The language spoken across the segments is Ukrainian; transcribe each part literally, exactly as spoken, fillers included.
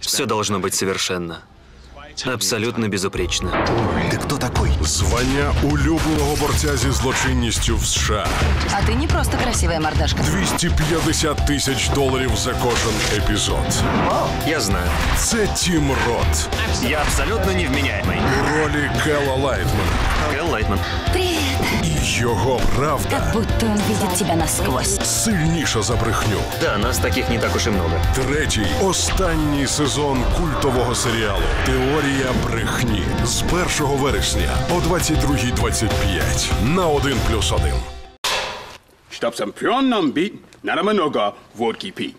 Все должно быть совершенно. Абсолютно безупречно. Ты кто такой? Звання улюбленого борця зі злочинністю в США. А ты не просто красивая мордашка. двісті п'ятдесят тисяч доларів за кожен епізод. Я знаю. Це Тім Рот. Я абсолютно невменяемый. У ролі Кела Лайтмана. Кэл Лайтман. Привет. І його правда Как будто он видит тебя насквозь. сильніша за брехню. Да, нас таких не так уж и много. Третій, останній сезон культового серіалу «Теорія брехні» з першого вересня о двадцять другій двадцять п'ять на один плюс один. Чтоб сампион нам бить, надо много водки пить.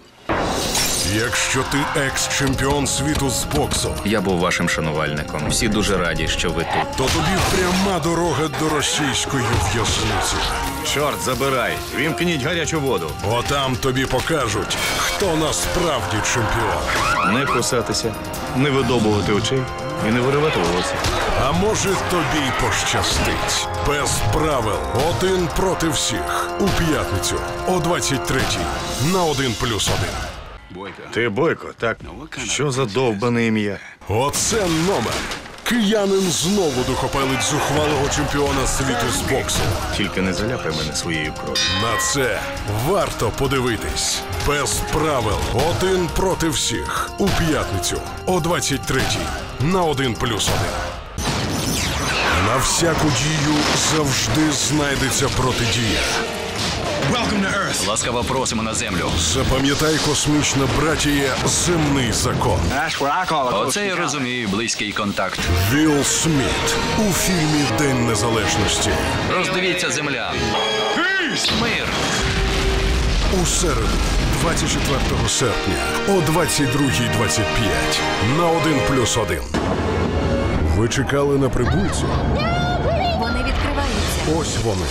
Якщо ти екс-чемпіон світу з боксу, Я був вашим шанувальником. Всі дуже раді, що ви тут. то тобі пряма дорога до російської в'язниці. Чорт, забирай. Вімкніть гарячу воду. Отам тобі покажуть, хто насправді чемпіон. Не кусатися, не видобувати очей і не виривати волосся. А може тобі й пощастить. Без правил. Один проти всіх. У п'ятницю о двадцять третій на один плюс один. Ти Бойко, так? Що за довбане ім'я? Оце номер. Киянин знову духопелить зухвалого чемпіона світу з боксу. Тільки не заляпай мене своєю кров'ю. На це варто подивитись. Без правил. Один проти всіх. У п'ятницю о двадцять третій на один плюс один. На всяку дію завжди знайдеться протидія. Ласкаво просимо на землю. Запам'ятай космічна братія «Земний закон». Оце я розумію, близький контакт. Вілл Сміт у фільмі «День незалежності». Роздивіться, земля. Мир. У середу, двадцять четвертого серпня о двадцять другій двадцять п'ять на один плюс один. Ви чекали на прибульців? Вони відкриваються. Ось вони.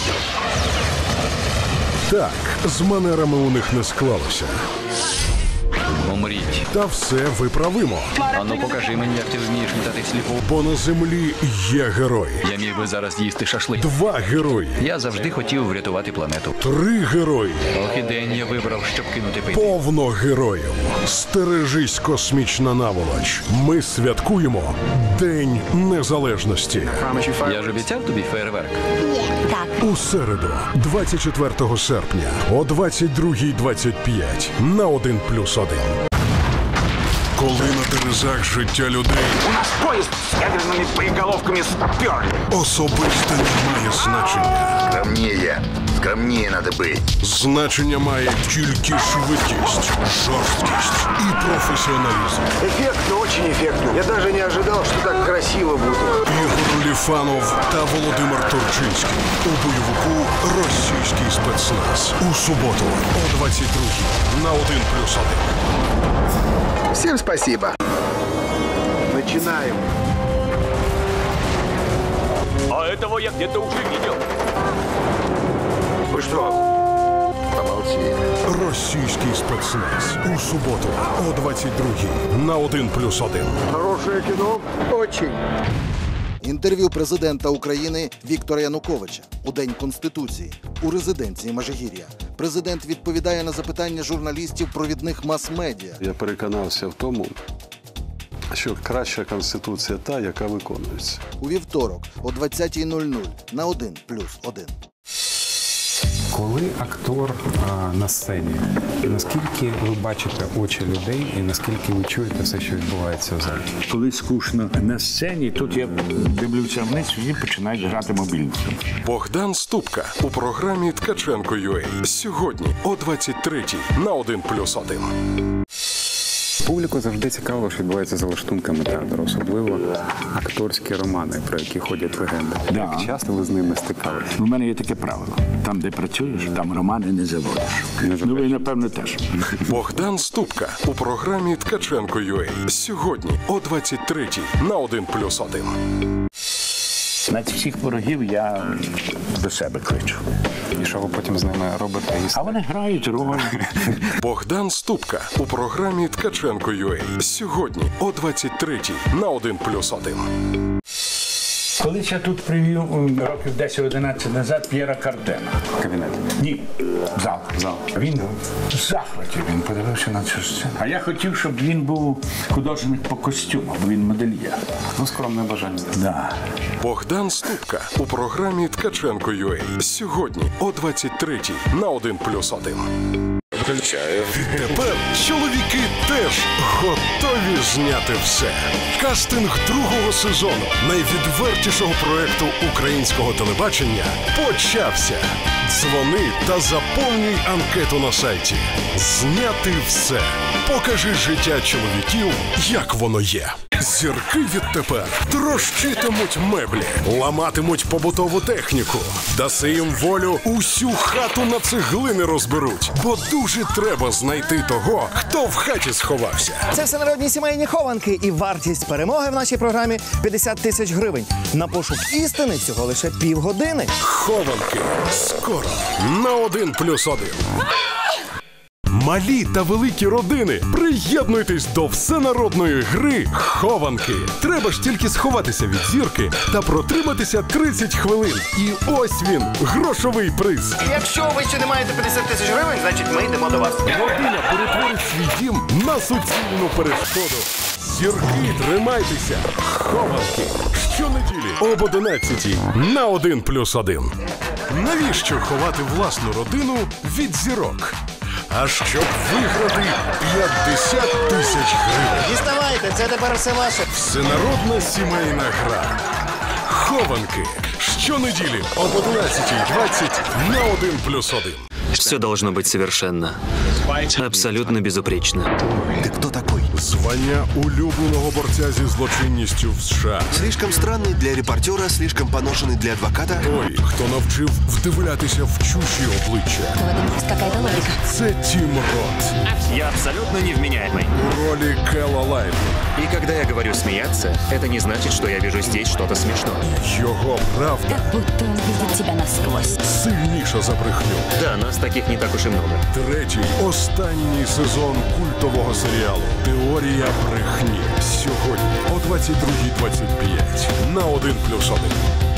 Так, з манерами у них не склалося. Умріть. Та все виправимо. Ану, покажи мені, як ти вмієш літати всліпу. Бо на землі є герої. Я міг би зараз їсти шашлик. Два герої. Я завжди хотів врятувати планету. Три герої. Ох і день я вибрав, щоб кинути пити. Повно героїв. Стережись, космічна наволоч. Ми святкуємо День Незалежності. Я ж обіцяв тобі фейерверк. Так. У середу, двадцять четвертого серпня о двадцять другій двадцять п'ять на один плюс один. Коли на терезах життя людей У нас поезд с ядерными боеголовками сперли. особисто не має значення. Скромнее. Скромнее надо быть. Значення має тільки швидкість, жорсткість і професіоналізм. Эффектно, очень эффектно. Я даже не ожидал, что так красиво будет. Ігор Ліфанов та Володимир Турчинський у бойовику «Російський спецназ» у суботу о двадцять другій на один плюс один. Всем спасибо. Начинаем. А этого я где-то уже видел. Вы что? Помолчи. «Російський спецназ» у суботу о двадцять другій на один плюс один. Хорошее кино? Очень. Інтерв'ю президента України Віктора Януковича у День Конституції у резиденції Межигір'я. Президент відповідає на запитання журналістів провідних мас-медіа. Я переконався в тому, що краща Конституція та, яка виконується. У вівторок о двадцятій нуль нуль на один плюс один. Коли актор а, на сцені, наскільки ви бачите очі людей і наскільки ви чуєте все, що відбувається в залі? Коли скучно на сцені, тут я дивлюся вниз, і починають грати мобільником. Богдан Ступка у програмі «Ткаченко.ua» сьогодні о двадцять третій на один плюс один. Публіку завжди цікаво, що відбувається за лаштунками театру, особливо акторські романи, про які ходять легенди. Да. Як часто ви з ними стикалися? У мене є таке правило. Там, де працюєш, там романи не заводиш. Ну, ви, напевно, теж. Богдан Ступка у програмі «Ткаченко.ua» сьогодні о двадцять третій на один плюс один. Навіть всіх ворогів я до себе кличу. І що ви потім з ними робите? А вони грають роль. Богдан Ступка у програмі «Ткаченко.ua» сьогодні о двадцять третій на один плюс один. Колись я тут привів м, років десять-одинадцять назад П'єра Кардена. Кабінет. Ні, зал. Зал. Він в захваті, він подивився на цю сцену. А я хотів, щоб він був художник по костюмах, бо він модельєр. Ну, скромне бажання. Да. Богдан Ступка у програмі Ткаченко ю а. Сьогодні о двадцять третій на один плюс один. Тепер чоловіки теж готові зняти все. Кастинг другого сезону найвідвертішого проекту українського телебачення почався. Дзвони та заповнюй анкету на сайті. Зняти все. Покажи життя чоловіків, як воно є. Зірки відтепер трощитимуть меблі, ламатимуть побутову техніку. Даси їм волю, усю хату на цеглини розберуть. Бо дуже треба знайти того, хто в хаті сховався. Це всенародні сімейні хованки, і вартість перемоги в нашій програмі п'ятдесят тисяч гривень. На пошук істини всього лише півгодини. Хованки. Скоро на один плюс один. Малі та великі родини, приєднуйтесь до всенародної гри «Хованки». Треба ж тільки сховатися від зірки та протриматися тридцять хвилин. І ось він, грошовий приз. Якщо ви ще не маєте п'ятдесят тисяч гривень, значить ми йдемо до вас. Родина перетворить свій дім на суцільну перешкоду. Зірки, тримайтеся! Хованки. Щонеділі об одинадцятій на один плюс один. Навіщо ховати власну родину від зірок? А щоб виграти п'ятдесят тисяч гривень. Діставайте, це тепер все ваше. Всенародна сімейна гра. Хованки. Щонеділі об одинадцятій двадцять на один плюс один. Все должно быть совершенно, абсолютно безупречно. Ты кто такой? Звання улюбленого борця зі злочинністю в США. Слишком странный для репортера, слишком поношенный для адвоката. Той, хто навчив вдивлятися в чужі обличчя. В этом есть какая-то логика. Це Тім Рот. Я абсолютно невменяемый. У ролі Кела Лайтмана. И когда я говорю смеяться, это не значит, что я вижу здесь что-то смешное. Його правда Как будто он видит тебя насквозь. сильніша за брехню. Да, нас таких не так уж и много. Третій, останній сезон культового серіалу «Теорія брехні». Сьогодні о двадцять другій двадцять п'ять на один плюс один.